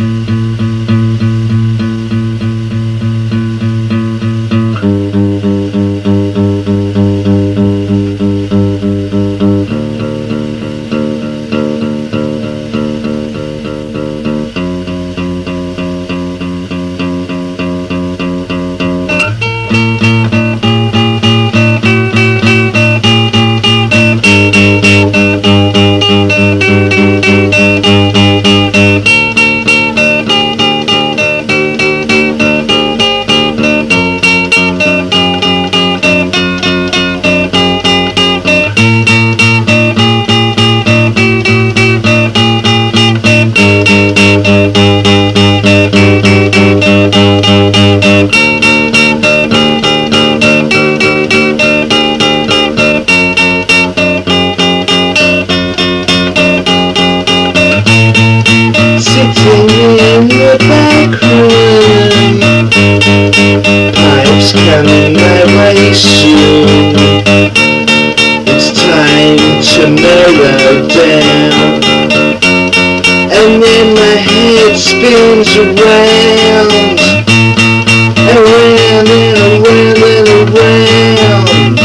Sitting in the back room, pipes coming my way soon. It's time to mellow down, and then my head spins around, around and around and around.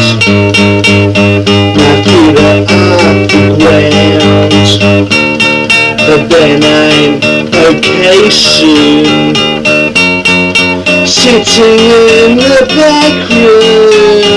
My feet are off the ground, but then I'm okay soon. Sitting in the back room,